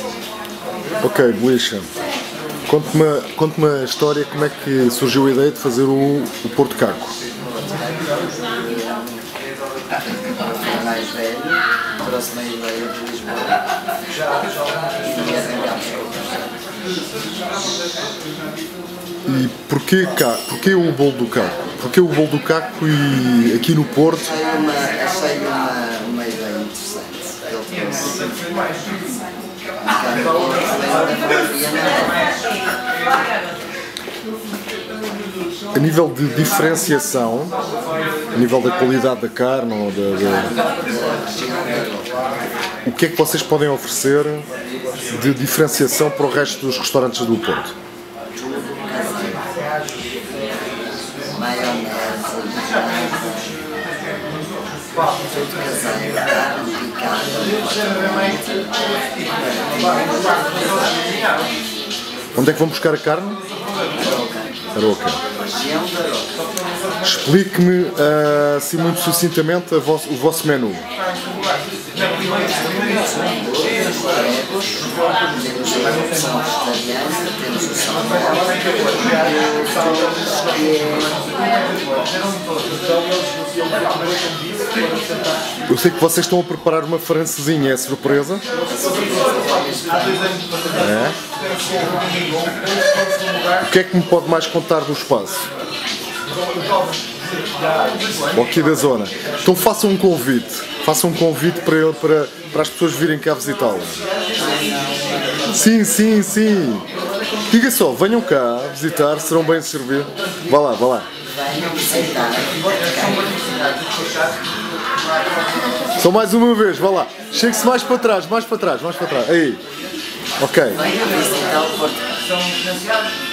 Ok, Belisha, conte-me a história, como é que surgiu a ideia de fazer o Porto Caco? Mais velho, trouxe-me a ideia de Lisboa e arranjámos E porquê o bolo do Caco? Porquê o bolo do Caco e aqui no Porto? Achei uma ideia interessante. Ele trouxe A nível de diferenciação, a nível da qualidade da carne, ou o que é que vocês podem oferecer de diferenciação para o resto dos restaurantes do Porto? maionese, tudo caseiro, carne picada. Onde é que vão buscar a carne? Aroca. Explique-me, assim muito sucintamente, o vosso menu. Eu sei que vocês estão a preparar uma francesinha, é surpresa? É? O que é que me pode mais contar do espaço? Ou aqui da zona. Então façam um convite para ele, para as pessoas virem cá visitá-lo. Sim. Diga só, venham cá visitar, serão bem servidos. Vá lá. Venham visitar. Só mais uma vez, vá lá. Chegue-se mais para trás. Aí. Ok. Venham visitar o Porto.